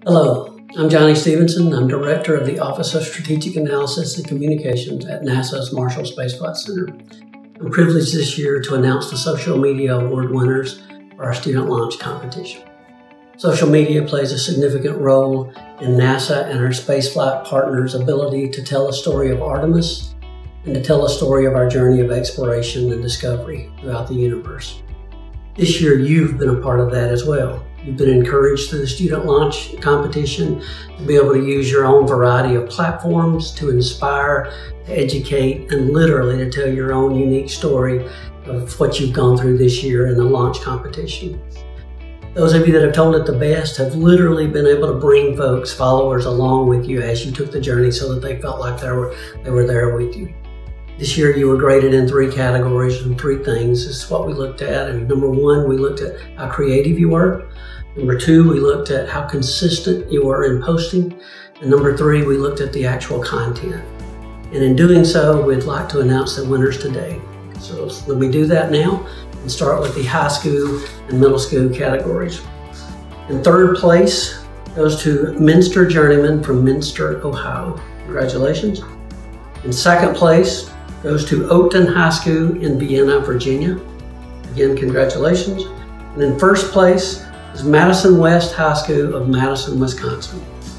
Hello, I'm Johnny Stevenson. I'm Director of the Office of Strategic Analysis and Communications at NASA's Marshall Space Flight Center. I'm privileged this year to announce the Social Media Award winners for our student launch competition. Social media plays a significant role in NASA and our spaceflight partners' ability to tell a story of Artemis and to tell a story of our journey of exploration and discovery throughout the universe. This year, you've been a part of that as well. You've been encouraged through the student launch competition to be able to use your own variety of platforms to inspire, to educate, and literally to tell your own unique story of what you've gone through this year in the launch competition. Those of you that have told it the best have literally been able to bring folks, followers along with you as you took the journey so that they felt like they were there with you. This year you were graded in 3 categories and 3 things. This is what we looked at. And number 1, we looked at how creative you were. Number 2, we looked at how consistent you were in posting. And number 3, we looked at the actual content. And in doing so, we'd like to announce the winners today. So let me do that now and start with the high school and middle school categories. In 3rd place goes to MINSTER Journeymen from MINSTER, Ohio. Congratulations. In 2nd place goes to Oakton High School in Vienna, Virginia. Again, congratulations. And in 1st place is Madison West High School of Madison, Wisconsin.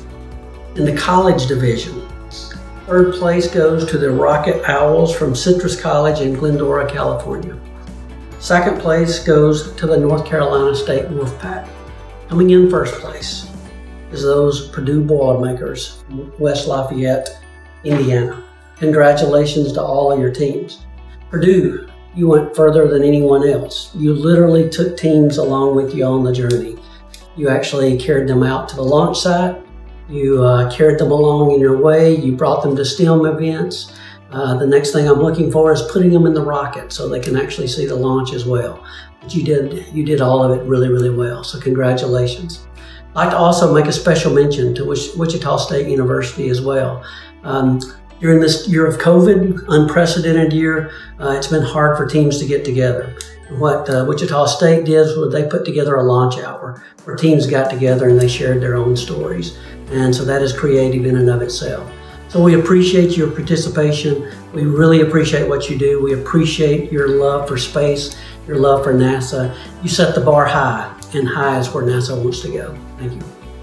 In the college division, 3rd place goes to the Rocket Owls from Citrus College in Glendora, California. 2nd place goes to the North Carolina State Wolfpack. Coming in 1st place is those Purdue Boilermakers from West Lafayette, Indiana. Congratulations to all of your teams. Purdue, you went further than anyone else. You literally took teams along with you on the journey. You actually carried them out to the launch site. You carried them along in your way. You brought them to STEM events. The next thing I'm looking for is putting them in the rocket so they can actually see the launch as well. But you did all of it really, really well. So congratulations. I'd like to also make a special mention to Wichita State University as well. During this year of COVID, unprecedented year, it's been hard for teams to get together. What Wichita State did was they put together a launch hour where teams got together and they shared their own stories. And so that is creative in and of itself. So we appreciate your participation. We really appreciate what you do. We appreciate your love for space, your love for NASA. You set the bar high, and high is where NASA wants to go. Thank you.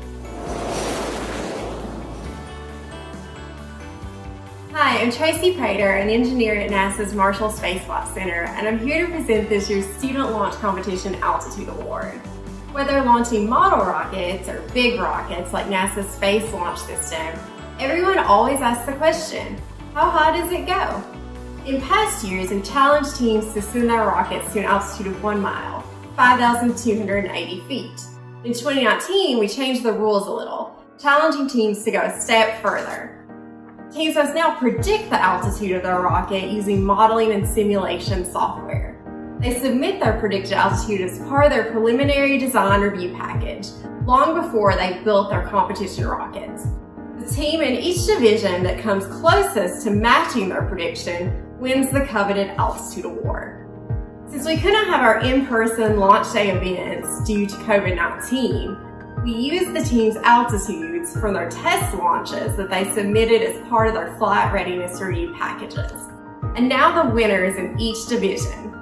Hi, I'm Tracy Prater, an engineer at NASA's Marshall Space Flight Center, and I'm here to present this year's Student Launch Competition Altitude Award. Whether launching model rockets or big rockets like NASA's Space Launch System, everyone always asks the question, how high does it go? In past years, we've challenged teams to send their rockets to an altitude of 1 mile, 5,280 feet. In 2019, we changed the rules a little, challenging teams to go a step further. Teams must now predict the altitude of their rocket using modeling and simulation software. They submit their predicted altitude as part of their preliminary design review package, long before they built their competition rockets. The team in each division that comes closest to matching their prediction wins the coveted altitude award. Since we couldn't have our in-person launch day events due to COVID-19, we used the team's altitudes from their test launches that they submitted as part of their flight readiness review packages. And now the winners in each division.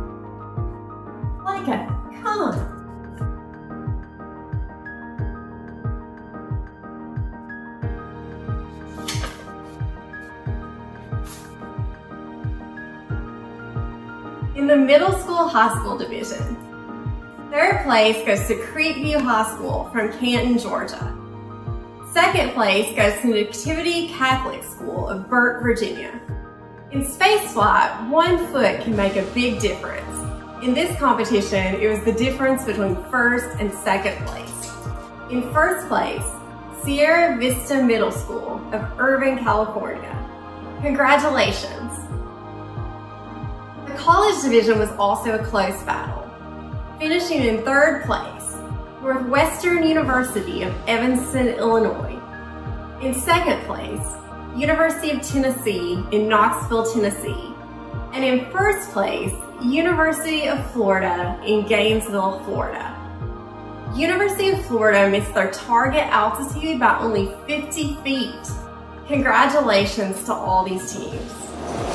Micah, come on. In the middle school high school division, 3rd place goes to CREEKVIEW High School from Canton, Georgia. 2nd place goes to Nativity Catholic School of Burke, Virginia. In spaceflight, 1 foot can make a big difference. In this competition, it was the difference between 1st and 2nd place. In 1st place, Sierra Vista Middle School of Irvine, California. Congratulations. The college division was also a close battle. Finishing in 3rd place, Northwestern University of Evanston, Illinois. In 2nd place, University of Tennessee in Knoxville, Tennessee. And in 1st place, University of Florida in Gainesville, Florida. University of Florida missed their target altitude by only 50 feet. Congratulations to all these teams.